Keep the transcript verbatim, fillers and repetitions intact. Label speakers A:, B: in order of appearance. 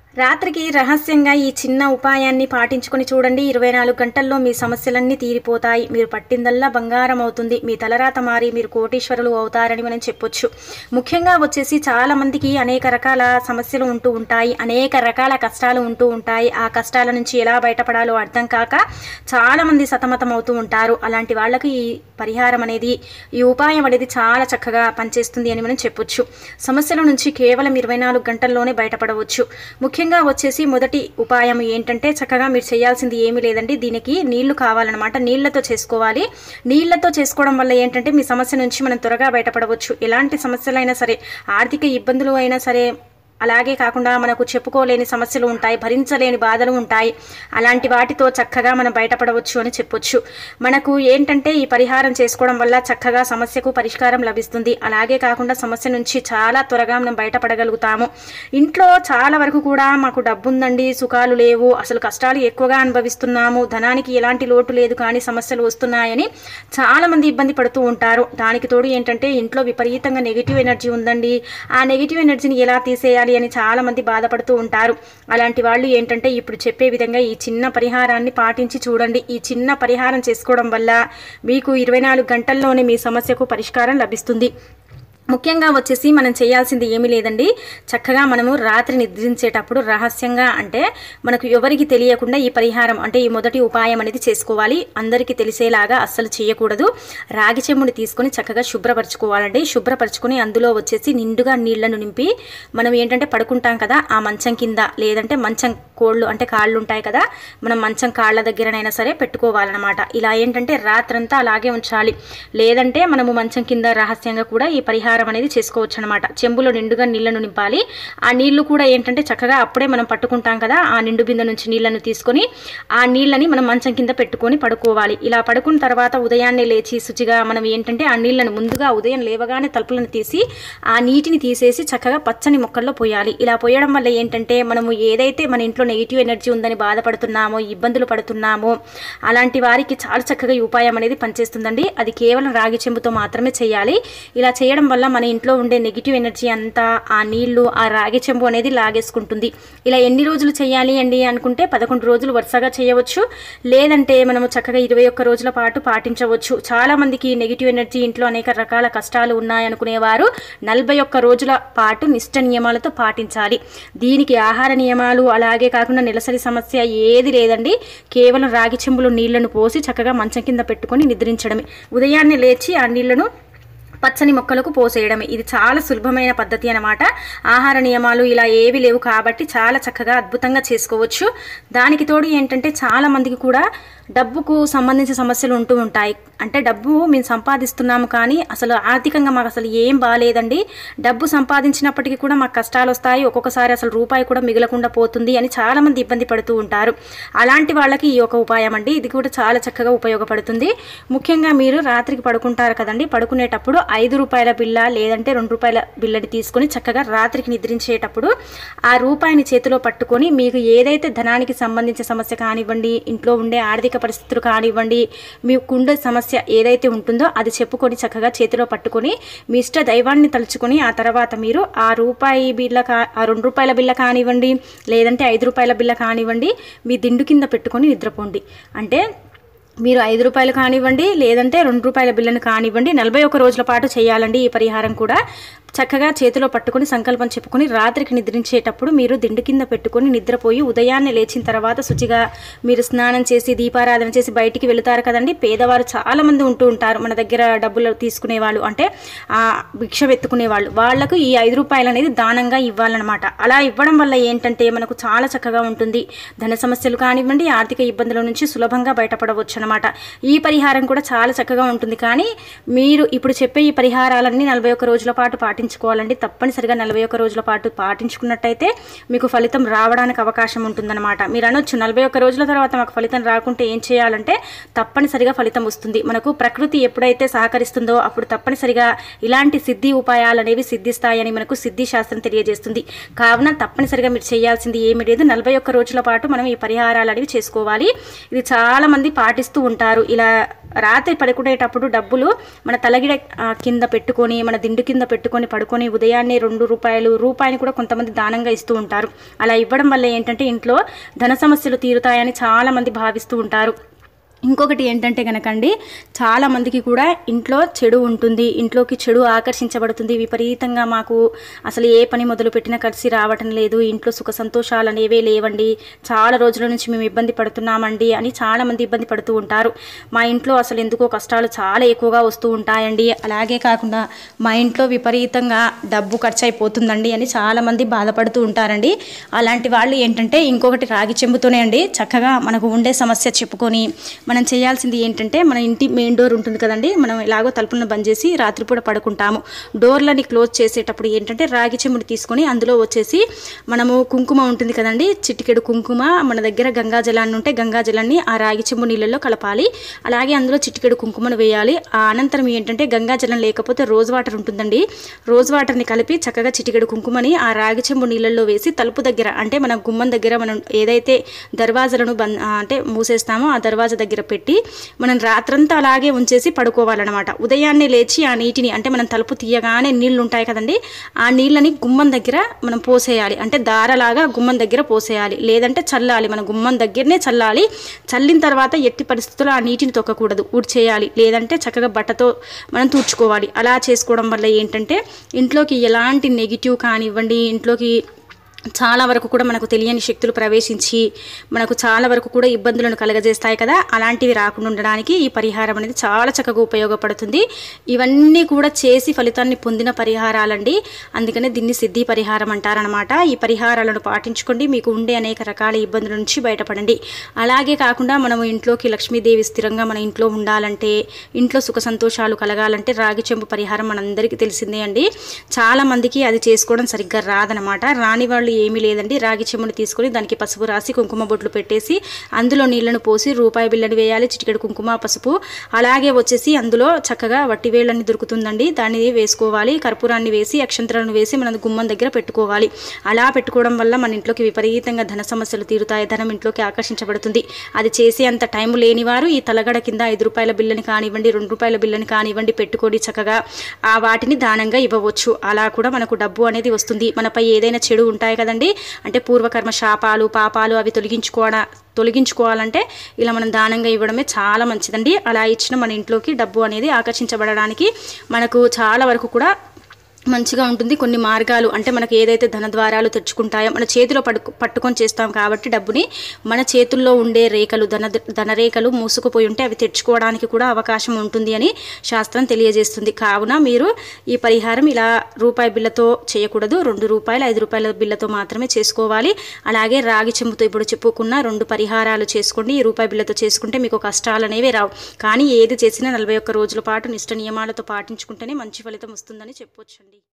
A: రాత్రికి రహస్యంగా ఈ చిన్న ఉపాయాన్ని పాటించుకొని చూడండి. ఇరవై నాలుగు గంటల్లో మీ సమస్యలన్నీ తీరిపోతాయి. మీరు పట్టిందల్లా బంగారం అవుతుంది. మీ తలరాత మారి మీరు కోటీశ్వరులు అవుతారని మనం చెప్పొచ్చు. ముఖ్యంగా వచ్చేసి చాలామందికి అనేక రకాల సమస్యలు ఉంటూ ఉంటాయి, అనేక రకాల కష్టాలు ఉంటూ ఉంటాయి. ఆ కష్టాల నుంచి ఎలా బయటపడాలో అర్థం కాక చాలామంది సతమతం అవుతూ ఉంటారు. అలాంటి వాళ్ళకి ఈ పరిహారం అనేది, ఈ ఉపాయం అనేది చాలా చక్కగా పనిచేస్తుంది అని మనం చెప్పొచ్చు. సమస్యల నుంచి కేవలం ఇరవై నాలుగు గంటల్లోనే బయటపడవచ్చు. ముఖ్యంగా వచ్చేసి మొదటి ఉపాయం ఏంటంటే, చక్కగా మీరు చేయాల్సింది ఏమీ లేదండి. దీనికి నీళ్లు కావాలన్నమాట. నీళ్లతో చేసుకోవాలి. నీళ్లతో చేసుకోవడం వల్ల ఏంటంటే మీ సమస్య నుంచి మనం త్వరగా బయటపడవచ్చు. ఎలాంటి సమస్యలైనా సరే, ఆర్థిక ఇబ్బందులు అయినా సరే, అలాగే కాకుండా మనకు చెప్పుకోలేని సమస్యలు ఉంటాయి, భరించలేని బాధలు ఉంటాయి. అలాంటి వాటితో చక్కగా మనం బయటపడవచ్చు అని చెప్పొచ్చు. మనకు ఏంటంటే ఈ పరిహారం చేసుకోవడం వల్ల చక్కగా సమస్యకు పరిష్కారం లభిస్తుంది. అలాగే కాకుండా సమస్య నుంచి చాలా త్వరగా మనం బయటపడగలుగుతాము. ఇంట్లో చాలా వరకు కూడా మాకు డబ్బు ఉందండి, సుఖాలు లేవు, అసలు కష్టాలు ఎక్కువగా అనుభవిస్తున్నాము, ధనానికి ఎలాంటి లోటు లేదు కానీ సమస్యలు వస్తున్నాయని చాలామంది ఇబ్బంది పడుతూ ఉంటారు. దానికి తోడు ఏంటంటే ఇంట్లో విపరీతంగా నెగిటివ్ ఎనర్జీ ఉందండి, ఆ నెగిటివ్ ఎనర్జీని ఎలా తీసేయాలి అని చాలా మంది బాధపడుతూ ఉంటారు. అలాంటి వాళ్ళు ఏంటంటే ఇప్పుడు చెప్పే విధంగా ఈ చిన్న పరిహారాన్ని పాటించి చూడండి. ఈ చిన్న పరిహారం చేసుకోవడం వల్ల మీకు ఇరవై నాలుగు గంటల్లోనే మీ సమస్యకు పరిష్కారం లభిస్తుంది. ముఖ్యంగా వచ్చేసి మనం చేయాల్సింది ఏమీ లేదండి. చక్కగా మనము రాత్రి నిద్రించేటప్పుడు రహస్యంగా, అంటే మనకు ఎవరికి తెలియకుండా ఈ పరిహారం అంటే ఈ మొదటి ఉపాయం అనేది చేసుకోవాలి. అందరికీ తెలిసేలాగా అస్సలు చేయకూడదు. రాగి చెంబుని తీసుకొని చక్కగా శుభ్రపరచుకోవాలండి. శుభ్రపరచుకొని అందులో వచ్చేసి నిండుగా నీళ్లను నింపి మనం ఏంటంటే పడుకుంటాం కదా, ఆ మంచం కింద, లేదంటే మంచం కోళ్ళు అంటే కాళ్ళు ఉంటాయి కదా, మనం మంచం కాళ్ళ దగ్గరనైనా సరే పెట్టుకోవాలన్నమాట. ఇలా ఏంటంటే రాత్రంతా అలాగే ఉంచాలి. లేదంటే మనము మంచం కింద రహస్యంగా కూడా ఈ పరిహారం అనేది చేసుకోవచ్చు అనమాట. చెంబులో నిండుగా నీళ్లను నింపాలి. ఆ నీళ్లు కూడా ఏంటంటే చక్కగా అప్పుడే మనం పట్టుకుంటాం కదా, ఆ నిండు బిందె నుంచి నీళ్లను తీసుకొని ఆ నీళ్ళని మనం మంచం కింద పెట్టుకొని పడుకోవాలి. ఇలా పడుకున్న తర్వాత ఉదయాన్నే లేచి శుచిగా మనం ఏంటంటే ఆ నీళ్లను ముందుగా ఉదయం లేవగానే తలుపులను తీసి ఆ నీటిని తీసేసి చక్కగా పచ్చని మొక్కల్లో పోయాలి. ఇలా పోయడం వల్ల ఏంటంటే మనము ఏదైతే మన ఇంట్లో నెగిటివ్ ఎనర్జీ ఉందని బాధపడుతున్నామో, ఇబ్బందులు పడుతున్నామో, అలాంటి వారికి చాలా చక్కగా ఈ ఉపాయం అనేది పనిచేస్తుందండి. అది కేవలం రాగి చెంబుతో మాత్రమే చేయాలి. ఇలా చేయడం వల్ల మన ఇంట్లో ఉండే నెగిటివ్ ఎనర్జీ అంతా ఆ నీళ్లు, ఆ రాగి చెంబు అనేది లాగేసుకుంటుంది. ఇలా ఎన్ని రోజులు చేయాలి అండి అనుకుంటే పదకొండు రోజులు వరుసగా చేయవచ్చు. లేదంటే మనము చక్కగా ఇరవై ఒక్క రోజుల పాటు పాటించవచ్చు. చాలా మందికి నెగిటివ్ ఎనర్జీ, ఇంట్లో అనేక రకాల కష్టాలు ఉన్నాయనుకునేవారు నలభై ఒక్క రోజుల పాటు నిష్ట నియమాలతో పాటించాలి. దీనికి ఆహార నియమాలు అలాగే కాకుండా నెలసరి సమస్య ఏది లేదండి. కేవలం రాగి చెంబులో నీళ్లను పోసి చక్కగా మంచం కింద పెట్టుకొని నిద్రించడమే. ఉదయాన్నే లేచి ఆ నీళ్లను పచ్చని మొక్కలకు పోసేయడమే. ఇది చాలా సులభమైన పద్ధతి అన్నమాట. ఆహార నియమాలు ఇలా ఏవి లేవు కాబట్టి చాలా చక్కగా అద్భుతంగా చేసుకోవచ్చు. దానికి తోడు ఏంటంటే చాలా మందికి కూడా డబ్బుకు సంబంధించిన సమస్యలు ఉంటూ ఉంటాయి. అంటే డబ్బు మేము సంపాదిస్తున్నాము కానీ అసలు ఆర్థికంగా మాకు అసలు ఏం బాగాలేదండి, డబ్బు సంపాదించినప్పటికీ కూడా మాకు కష్టాలు వస్తాయి, ఒక్కొక్కసారి అసలు రూపాయి కూడా మిగలకుండా పోతుంది అని చాలామంది ఇబ్బంది పడుతూ ఉంటారు. అలాంటి వాళ్ళకి ఈ ఒక ఉపాయం అండి, ఇది కూడా చాలా చక్కగా ఉపయోగపడుతుంది. ముఖ్యంగా మీరు రాత్రికి పడుకుంటారు కదండి, పడుకునేటప్పుడు ఐదు రూపాయల బిల్ల లేదంటే రెండు రూపాయల బిల్లని తీసుకొని చక్కగా రాత్రికి నిద్రించేటప్పుడు ఆ రూపాయిని చేతిలో పట్టుకొని మీకు ఏదైతే ధనానికి సంబంధించిన సమస్య కానివ్వండి, ఇంట్లో ఉండే ఆర్థిక పరిస్థితులు కానివ్వండి, మీకుండే సమస్య ఏదైతే ఉంటుందో అది చెప్పుకొని చక్కగా చేతిలో పట్టుకొని మీ ఇష్ట దైవాన్ని తలుచుకొని ఆ తర్వాత మీరు ఆ రూపాయి బిల్ల కా ఆ రెండు రూపాయల బిల్ల కానివ్వండి లేదంటే ఐదు రూపాయల బిల్ల కానివ్వండి మీ దిండు కింద పెట్టుకొని నిద్రపోండి. అంటే మీరు ఐదు రూపాయలు కానివ్వండి లేదంటే రెండు రూపాయల బిల్లను కానివ్వండి నలభై ఒక్క రోజుల పాటు చేయాలండి. ఈ పరిహారం కూడా చక్కగా చేతిలో పట్టుకొని సంకల్పం చెప్పుకొని రాత్రికి నిద్రించేటప్పుడు మీరు దిండు కింద పెట్టుకొని నిద్రపోయి ఉదయాన్నే లేచిన తర్వాత శుచిగా మీరు స్నానం చేసి దీపారాధన చేసి బయటికి వెళుతారు కదండి. పేదవారు చాలామంది ఉంటూ ఉంటారు మన దగ్గర, డబ్బులు తీసుకునే వాళ్ళు అంటే ఆ భిక్ష వెత్తుకునే వాళ్ళు, వాళ్లకు ఈ ఐదు రూపాయలు అనేది దానంగా ఇవ్వాలన్నమాట. అలా ఇవ్వడం వల్ల ఏంటంటే మనకు చాలా చక్కగా ఉంటుంది. ధన సమస్యలు కానివ్వండి, ఆర్థిక ఇబ్బందుల నుంచి సులభంగా బయటపడవచ్చు అనమాట. ఈ పరిహారం కూడా చాలా చక్కగా ఉంటుంది. కానీ మీరు ఇప్పుడు చెప్పే ఈ పరిహారాలన్నీ నలభై ఒక్క రోజుల పాటు పాటించుకోవాలండి. తప్పనిసరిగా నలభై ఒక్క రోజుల పాటు పాటించుకున్నట్టయితే మీకు ఫలితం రావడానికి అవకాశం ఉంటుందన్నమాట. మీరు అనొచ్చు నలభై ఒక్క రోజుల తర్వాత మాకు ఫలితం రాకుంటే ఏం చేయాలంటే తప్పనిసరిగా ఫలితం వస్తుంది. మనకు ప్రకృతి ఎప్పుడైతే సహకరిస్తుందో అప్పుడు తప్పనిసరిగా ఇలాంటి సిద్ధి ఉపాయాలు అనేవి సిద్ధిస్తాయని మనకు సిద్ధి శాస్త్రం తెలియజేస్తుంది. కావున తప్పనిసరిగా మీరు చేయాల్సింది ఏమీ లేదు, నలభై ఒక్క రోజుల పాటు మనం ఈ పరిహారాలు అనేవి చేసుకోవాలి. ఇది చాలా మంది పాటిస్తూ ఉంటారు. ఇలా రాత్రి పడుకునేటప్పుడు డబ్బులు మన తలగిడ కింద పెట్టుకొని మన దిండు కింద పెట్టుకొని పడుకొని ఉదయాన్నే రెండు రూపాయలు రూపాయిని కూడా కొంతమంది దానంగా ఇస్తూ ఉంటారు. అలా ఇవ్వడం వల్ల ఏంటంటే ఇంట్లో ధన సమస్యలు తీరుతాయని చాలామంది భావిస్తూ ఉంటారు. ఇంకొకటి ఏంటంటే కనుకండి, చాలామందికి కూడా ఇంట్లో చెడు ఉంటుంది, ఇంట్లోకి చెడు ఆకర్షించబడుతుంది. విపరీతంగా మాకు అసలు ఏ పని మొదలు పెట్టినా కలిసి రావటం లేదు, ఇంట్లో సుఖ సంతోషాలు అనేవే లేవండి, చాలా రోజుల నుంచి మేము ఇబ్బంది పడుతున్నామండి అని చాలామంది ఇబ్బంది పడుతూ ఉంటారు. మా ఇంట్లో అసలు ఎందుకో కష్టాలు చాలా ఎక్కువగా వస్తూ ఉంటాయండి, అలాగే కాకుండా మా ఇంట్లో విపరీతంగా డబ్బు ఖర్చు అయిపోతుందండి అని చాలామంది బాధపడుతూ ఉంటారండి. అలాంటి వాళ్ళు ఏంటంటే ఇంకొకటి రాగి చెంబుతోనే అండి చక్కగా మనకు ఉండే సమస్య చెప్పుకొని మనం చేయాల్సింది ఏంటంటే, మన ఇంటి మెయిన్ డోర్ ఉంటుంది కదండి, మనం ఎలాగో తలుపులను బంద్ చేసి రాత్రిపూట పడుకుంటాము. డోర్లని క్లోజ్ చేసేటప్పుడు ఏంటంటే రాగి చెంబుని తీసుకొని అందులో వచ్చేసి మనము కుంకుమ ఉంటుంది కదండి, చిటికెడు కుంకుమ, మన దగ్గర గంగా జలాన్ని ఉంటే గంగా జలాన్ని ఆ రాగి చెంబు నీళ్ళల్లో కలపాలి. అలాగే అందులో చిటికెడు కుంకుమను వేయాలి. ఆ అనంతరం ఏంటంటే గంగా జలం లేకపోతే రోజ్ వాటర్ ఉంటుందండి, రోజ్ వాటర్ని కలిపి చక్కగా చిటికెడు కుంకుమని ఆ రాగి చెంబు నీళ్ళల్లో వేసి తలుపు దగ్గర అంటే మన గుమ్మం దగ్గర మనం ఏదైతే దర్వాజలను బంద్ అంటే మూసేస్తామో ఆ దర్వాజా దగ్గర పెట్టి మనం రాత్రంతా అలాగే ఉంచేసి పడుకోవాలన్నమాట. ఉదయాన్నే లేచి ఆ నీటిని అంటే మనం తలుపు తీయగానే నీళ్లు ఉంటాయి కదండి, ఆ నీళ్ళని గుమ్మం దగ్గర మనం పోసేయాలి. అంటే దారలాగా గుమ్మం దగ్గర పోసేయాలి, లేదంటే చల్లాలి, మన గుమ్మం దగ్గరనే చల్లాలి. చల్లిన తర్వాత ఎట్టి పరిస్థితుల్లో ఆ నీటిని తొక్కకూడదు, ఊడ్చేయాలి, లేదంటే చక్కగా బట్టతో మనం తుడుచుకోవాలి. అలా చేసుకోవడం వల్ల ఏంటంటే ఇంట్లోకి ఎలాంటి నెగిటివ్ కానివ్వండి, ఇంట్లోకి చాలా వరకు కూడా మనకు తెలియని శక్తులు ప్రవేశించి మనకు చాలా వరకు కూడా ఇబ్బందులను కలగజేస్తాయి కదా, అలాంటివి రాకుండా ఉండడానికి ఈ పరిహారం అనేది చాలా చక్కగా ఉపయోగపడుతుంది. ఇవన్నీ కూడా చేసి ఫలితాన్ని పొందిన పరిహారాలండి, అందుకనే దీన్ని సిద్ధి పరిహారం అంటారనమాట. ఈ పరిహారాలను పాటించుకోండి, మీకు ఉండే అనేక రకాల ఇబ్బందుల నుంచి బయటపడండి. అలాగే కాకుండా మనము ఇంట్లోకి లక్ష్మీదేవి స్థిరంగా మన ఇంట్లో ఉండాలంటే, ఇంట్లో సుఖ సంతోషాలు కలగాలంటే రాగి చెంబు పరిహారం మనందరికీ తెలిసిందే అండి. చాలామందికి అది చేసుకోవడం సరిగ్గా రాదనమాట. రాని వాళ్ళు ఏమీ లేదండి, రాగి చెంబుని తీసుకొని దానికి పసుపు రాసి కుంకుమ బొట్లు పెట్టేసి అందులో నీళ్లను పోసి రూపాయి బిళ్ళని వేయాలి, చిటికెడు కుంకుమ పసుపు, అలాగే వచ్చేసి అందులో చక్కగా వట్టి వేళ్ళని దొరుకుతుందండి, దాన్ని వేసుకోవాలి, కర్పూరాన్ని వేసి అక్షంతరాలను వేసి మన గుమ్మం దగ్గర పెట్టుకోవాలి. అలా పెట్టుకోవడం వల్ల మన ఇంట్లోకి విపరీతంగా ధన సమస్యలు తీరుతాయి, ధనం ఇంట్లోకి ఆకర్షించబడుతుంది. అది చేసే అంత టైం లేనివారు ఈ తలగడ కింద ఐదు రూపాయల బిల్లని కానివ్వండి, రెండు రూపాయల బిల్లని కానివ్వండి పెట్టుకొని చక్కగా ఆ వాటిని దానంగా ఇవ్వవచ్చు. అలా కూడా మనకు డబ్బు అనేది వస్తుంది. మనపై ఏదైనా చెడు ఉంటాయి కదండి, అంటే పూర్వకర్మ శాపాలు పాపాలు అవి తొలగించుకోవడం తొలగించుకోవాలంటే ఇలా మనం దానంగా ఇవ్వడమే చాలా మంచిదండి. అలా ఇచ్చిన మన ఇంట్లోకి డబ్బు అనేది ఆకర్షించబడడానికి మనకు చాలా వరకు కూడా మంచిగా ఉంటుంది. కొన్ని మార్గాలు అంటే మనకు ఏదైతే ధన ద్వారాలు తెచ్చుకుంటాయో మన చేతిలో పడుకు పట్టుకొని చేస్తాం కాబట్టి డబ్బుని మన చేతుల్లో ఉండే రేఖలు ధన ధనరేఖలు మూసుకుపోయి ఉంటే అవి తెచ్చుకోవడానికి కూడా అవకాశం ఉంటుంది అని శాస్త్రం తెలియజేస్తుంది. కావున మీరు ఈ పరిహారం ఇలా రూపాయి బిళ్ళతో చేయకూడదు, రెండు రూపాయలు ఐదు రూపాయల బిళ్ళతో మాత్రమే చేసుకోవాలి. అలాగే రాగి చెంబుతో ఇప్పుడు చెప్పుకున్న రెండు పరిహారాలు చేసుకోండి. ఈ రూపాయి బిళ్ళతో చేసుకుంటే మీకు కష్టాలు అనేవి రావు. కానీ ఏది చేసినా నలభై ఒక్క రోజుల పాటు నిష్ట నియమాలతో పాటించుకుంటేనే మంచి ఫలితం వస్తుందని చెప్పొచ్చండి.